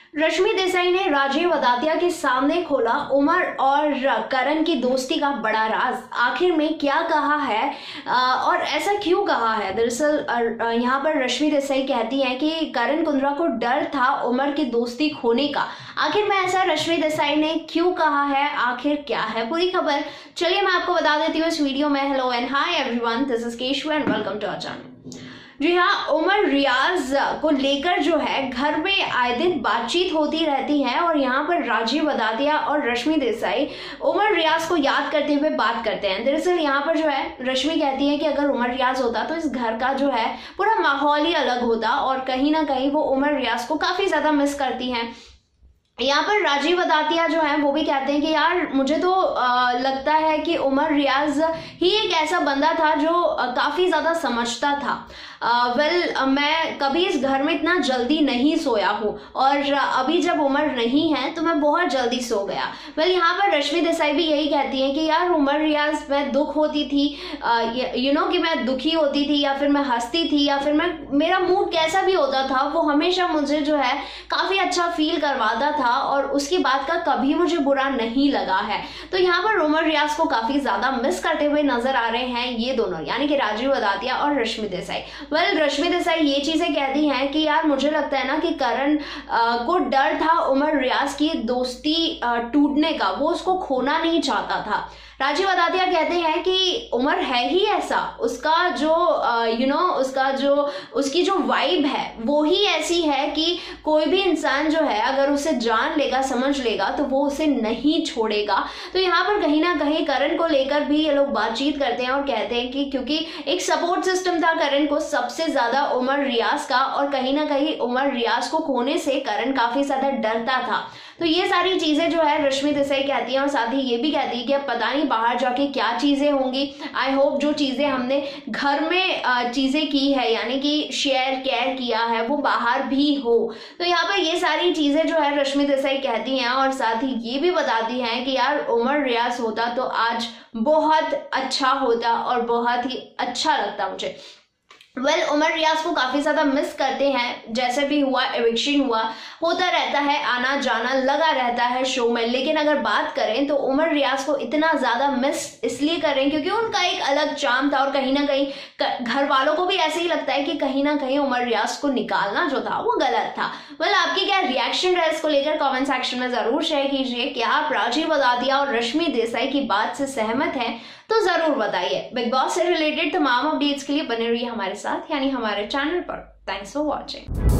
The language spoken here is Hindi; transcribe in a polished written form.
रश्मि देसाई ने राजीव अदातिया के सामने खोला उमर और करण की दोस्ती का बड़ा राज। आखिर में क्या कहा है और ऐसा क्यों कहा है? दरअसल यहाँ पर रश्मि देसाई कहती हैं कि करण कुंद्रा को डर था उमर की दोस्ती खोने का। आखिर में ऐसा रश्मि देसाई ने क्यों कहा है, आखिर क्या है पूरी खबर, चलिए मैं आपको बता देती हूँ इस वीडियो में। Hello and hi everyone, this is Keshav and welcome to our channel. जी हाँ, उमर रियाज को लेकर जो है घर में आए दिन बातचीत होती रहती है और यहाँ पर राजीव अदातिया और रश्मि देसाई उमर रियाज को याद करते हुए बात करते हैं। दरअसल यहाँ पर जो है रश्मि कहती है कि अगर उमर रियाज होता तो इस घर का जो है पूरा माहौल ही अलग होता और कहीं ना कहीं वो उमर रियाज को काफी ज्यादा मिस करती हैं। यहाँ पर राजीव अदातिया जो है वो भी कहते हैं कि यार मुझे तो लगता है कि उमर रियाज ही एक ऐसा बंदा था जो काफ़ी ज़्यादा समझता था। मैं कभी इस घर में इतना जल्दी नहीं सोया हूँ और अभी जब उमर नहीं है तो मैं बहुत जल्दी सो गया। यहाँ पर रश्मि देसाई भी यही कहती है कि यार उमर रियाज मैं दुख होती थी कि मैं दुखी होती थी या फिर मैं हंसती थी या फिर मेरा मूड कैसा भी होता था वो हमेशा मुझे जो है काफ़ी अच्छा फील करवाता था और उसकी बात का कभी मुझे बुरा नहीं लगा है। तो यहाँ पर उमर रियाज को काफी ज्यादा मिस करते हुए नजर आ रहे हैं ये दोनों, यानी कि राजीव अदातिया और रश्मि देसाई। रश्मि देसाई ये चीजें कहती हैं कि यार मुझे लगता है ना कि करण को डर था उमर रियाज की दोस्ती टूटने का, वो उसको खोना नहीं चाहता था। राजीव अदातिया कहते हैं कि उमर है ही ऐसा, उसका जो उसकी जो वाइब है वो ही ऐसी है कि कोई भी इंसान जो है अगर उसे जान लेगा समझ लेगा तो वो उसे नहीं छोड़ेगा। तो यहाँ पर कहीं ना कहीं करण को लेकर भी ये लोग बातचीत करते हैं और कहते हैं कि क्योंकि एक सपोर्ट सिस्टम था करण को सबसे ज्यादा उमर रियाज का, और कहीं ना कहीं उमर रियाज को खोने से करण काफी ज्यादा डरता था। तो ये सारी चीजें जो है रश्मि देसाई कहती हैं और साथ ही ये भी कहती है कि अब पता नहीं बाहर जाके क्या चीजें होंगी। आई होप जो चीजें हमने घर में चीजें की है यानी कि शेयर केयर किया है वो बाहर भी हो। तो यहाँ पर ये सारी चीजें जो है रश्मि देसाई कहती हैं और साथ ही ये भी बताती हैं कि यार उमर रियाज होता तो आज बहुत अच्छा होता और बहुत ही अच्छा लगता मुझे। उमर रियाज को काफी ज्यादा मिस करते हैं, जैसे भी हुआ एविक्शन होता रहता है, आना जाना लगा रहता है शो में। लेकिन अगर बात करें तो उमर रियाज को इतना ज्यादा मिस इसलिए कर रहे हैं क्योंकि उनका एक अलग चार्म था और कहीं ना कहीं घर वालों को भी ऐसे ही लगता है कि कहीं ना कहीं उमर रियाज को निकालना जो था वो गलत था। आपकी क्या रिएक्शन रहा इसको लेकर कमेंट सेक्शन में जरूर शेयर कीजिए। क्या आप राजीव अदातिया और रश्मि देसाई की बात से सहमत हैं तो जरूर बताइए। बिग बॉस से रिलेटेड तमाम अपडेट्स के लिए बने रहिए हमारे साथ यानी हमारे चैनल पर। Thanks for watching.